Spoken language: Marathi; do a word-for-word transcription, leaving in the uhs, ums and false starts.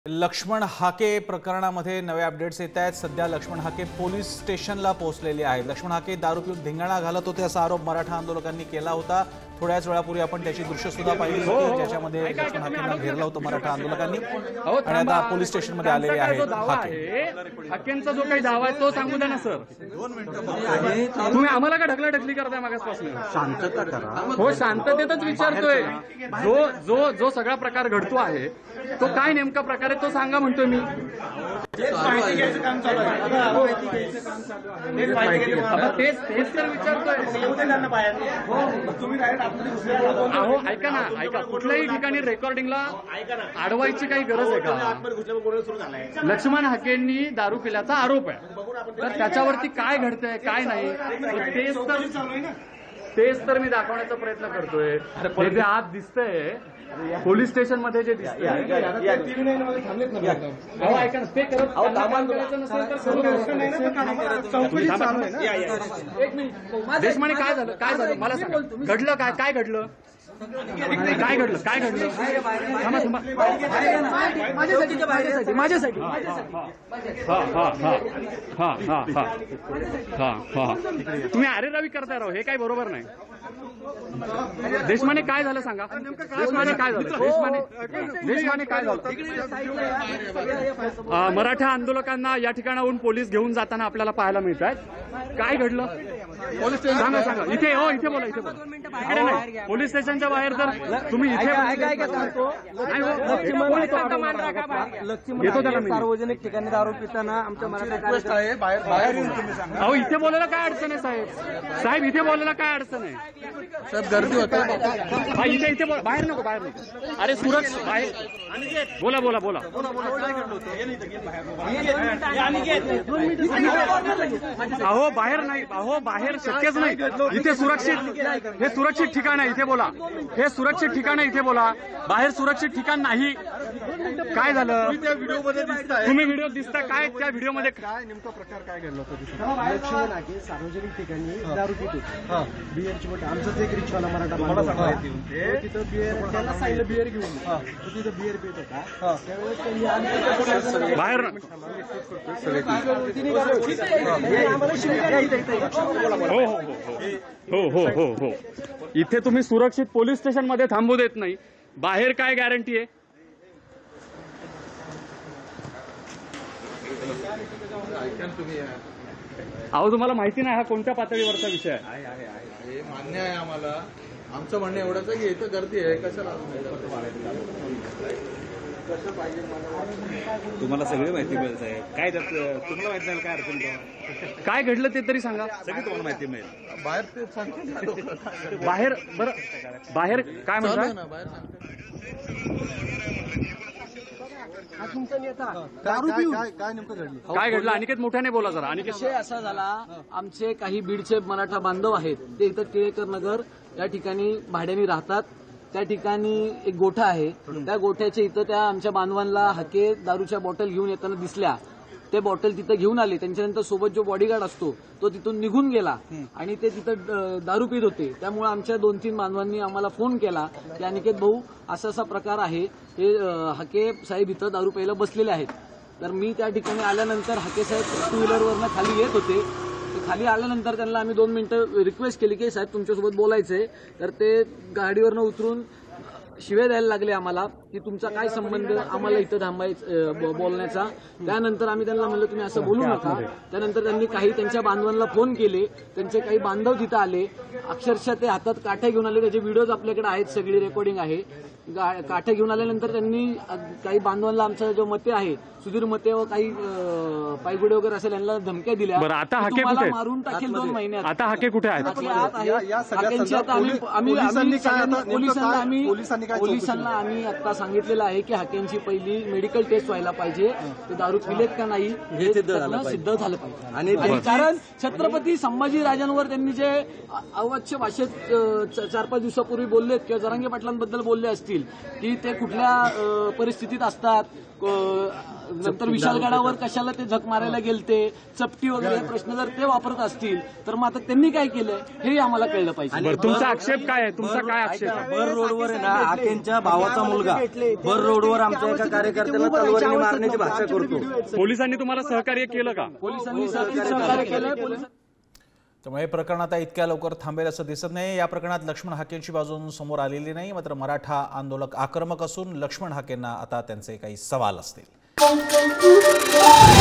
लक्ष्मण हाके प्रकरणामध्ये नवे अपडेट्स येत आहेत। सध्या लक्ष्मण हाके पोलीस स्टेशनला पोहोचलेले आहेत। लक्ष्मण हाके दारू पिऊन धिंगाणा घालत होते असा आरोप मराठा आंदोलकांनी केला होता। थोड्याच वेळापूर्वी आपण त्याची दृश्य सुद्धा पाहिली होती ज्याच्यामध्ये लक्ष्मण हाकेंना घेरलं होतं मराठा आंदोलकांनी आणि आता पोलीस स्टेशनमध्ये आलेले आहेत हाके। हाकेंचा जो काही दावा आहे तो सांगू द्या ना सर। तुम्ही आम्हाला का ढकला ढकली करताय मागासपासून? शांतता करा। हो शांततेतच विचारतोय। जो जो जो सगळा प्रकार घडतो आहे तो काय नेमका प्रकार आहे तो सांगा म्हणतोय मी। तेच तेच तर विचारतोय। अहो ऐका ना ऐका कुठल्याही ठिकाणी रेकॉर्डिंगला अडवायची काही गरज आहे का? लक्ष्मण हाकेंनी दारू पिल्याचा आरोप आहे तर त्याच्यावरती काय घडतंय काय नाही तेच तर तेच तर मी दाखवण्याचा प्रयत्न करतोय। हे जे आज दिसतंय पोलीस स्टेशन मध्ये जे दिसतंय ऐका ना ते करत एक मिनिट देशमाने काय झालं काय झालं मला सांग। घडलं काय काय घडलं काय घडलं काय घडलं थांबा थांबा माझ्यासाठी माझ्यासाठी हा हा हा हा हा हा हा हा तुम्ही अरे रवी करताय राव हे काय बरोबर नाही। देशमाने काय झालं सांगा। देशमाने काय झालं देशमाने देशमाने काय झालं? मराठा आंदोलकांना या ठिकाणाहून पोलीस घेऊन जाताना आपल्याला पाहायला मिळत आहेत। काय घडलं पोलीस स्टेशन सांगा सांगा इथे हो इथे बोला इथे बोला इकडे नाही पोलीस स्टेशनच्या बाहेर तर तुम्ही इथे येतो त्याला सार्वजनिक ठिकाणी दारू पिताना आमच्या मराठा आहे बाहेर बाहेर येऊन तुम्ही सांगा। अहो इथे बोलायला काय अडचण आहे साहेब साहेब इथे बोलायला काय अडचण आहे? साहेब गर्दी होते हा इथे इथे बाहेर नको बाहेर नको अरे सुरक्षित बाहेर बोला बोला बोला अहो बाहेर नाही अहो बाहेर शक्यच नाही इथे सुरक्षित हे सुरक्षित ठिकाण आहे इथे बोला हे सुरक्षित ठिकाण आहे इथे बोला बाहेर सुरक्षित ठिकाण नाही। काय झालं व्हिडिओमध्ये दिसताय तुम्ही व्हिडिओ दिसता काय त्या व्हिडिओमध्ये काय नेमका प्रकार काय घडला होता? लक्ष्मण हाके सार्वजनिक ठिकाणी दारू पितो बिअरची बोट आमचं एक रिक्षावाला मराठा तिथं बिअर त्याला सांगितलं बिअर घेऊन तिथं बिअर पित होता त्यावेळेस बाहेर हो हो हो हो हो हो इथे तुम्ही सुरक्षित पोलीस स्टेशन मध्ये थांबू देत नाही बाहेर काय गॅरंटी आहे? अहो तुम्हाला माहिती नाही हा कोणत्या पातळीवरचा विषय आहे? मान्य आहे आम्हाला आमचं म्हणणं एवढंच आहे की इथं गर्दी आहे कशाला तुम्हाला सगळी माहिती मिळेल साहेब काय तुम्हाला माहिती नाही काय अडचण काय घडलं ते तरी सांगा सगळी तुम्हाला माहिती मिळेल। बाहेर ते सांगते बाहेर बरं बाहेर काय म्हणता बाहेर सांगते काय नेमकं घडलं काय घडलं अनिकेत मोठ्याने बोला जरा अनिकेत। विषय असा झाला आमचे काही बीडचे मराठा बांधव आहेत ते इथं टिळेकर नगर या ठिकाणी भाड्याने राहतात। त्या ठिकाणी एक गोठा आहे त्या गोठ्याच्या इथं त्या आमच्या बांधवांना हाके दारूच्या बॉटल घेऊन येताना दिसल्या। ते बॉटल तिथं घेऊन आले त्यांच्यानंतर सोबत जो बॉडीगार्ड असतो तो तिथून निघून गेला आणि ते तिथं दारू पित होते। त्यामुळे आमच्या दोन तीन बांधवांनी आम्हाला फोन केला की अनिकेत भाऊ असा असा प्रकार आहे हे हाके साहेब इथं दारू प्यायला बसलेले आहेत। तर मी त्या ठिकाणी आल्यानंतर हाके साहेब टू व्हीलरवरनं खाली येत होते खाली आल्यानंतर त्यांना आम्ही दोन मिनिटं रिक्वेस्ट केली की साहेब तुमच्यासोबत बोलायचंय तर ते गाडीवरनं उतरून शिवे द्यायला लागले आम्हाला की तुमचा काय संबंध आम्हाला इथं थांबायचं बोलण्याचा। त्यानंतर आम्ही त्यांना म्हणलं तुम्ही असं बोलू नका। त्यानंतर त्यांनी काही त्यांच्या बांधवांना फोन केले त्यांचे काही बांधव तिथं आले अक्षरशः ते हातात काठ्या घेऊन आले त्याचे व्हिडिओज आपल्याकडे आहेत सगळी रेकॉर्डिंग आहे। काठ्या घेऊन आल्यानंतर त्यांनी काही बांधवांना आमचा जो मते आहे सुधीर मते व काही पायगुडे वगैरे असेल यांना धमक्या दिल्या बरं आता हाके कुठे मारून टाकेल दोन महिन्यात। आता हाके कुठे आहेत? पोलिसांना आम्ही आता सांगितलेलं आहे की हाकेंची पहिली मेडिकल टेस्ट व्हायला पाहिजे ते दारू पिलेत का नाही हे सिद्ध झालं पाहिजे। आणि कारण छत्रपती संभाजी राजांवर त्यांनी जे अवाच्य भाषेत चार पाच दिवसापूर्वी बोललेत किंवा जरांगे पाटलांबद्दल बोलले असतील असतील की ते कुठल्या अ, परिस्थितीत असतात, अ, नंतर विशालगडावर कशाला ते झक मारायला गेलते, चपटी वगैरे हे प्रश्न जर ते वापरत असतील तर मग आता त्यांनी काय केलं हेही आम्हाला कळलं पाहिजे. बरं, तुमचा आक्षेप काय आहे? तुमचा काय आक्षेप आहे? भर रोडवर आहे ना हाकेंच्या भावाचा मुलगा भर रोडवर आमच्या एका कार्यकर्त्याला तलवारीने मारण्याची भाषा करतो. पोलिसांनी तुम्हाला सहकार्य केलं का? पोलिसांनी सहकार्य केलंय. पोलिस त्यामुळे हे प्रकरण आता इतक्या लवकर थांबेल असं दिसत नाही. या प्रकरणात लक्ष्मण हाकेंची बाजू अजून समोर आलेली नाही. मात्र मराठा आंदोलक आक्रमक असून लक्ष्मण हाकेंना आता त्यांचे काही सवाल असतील.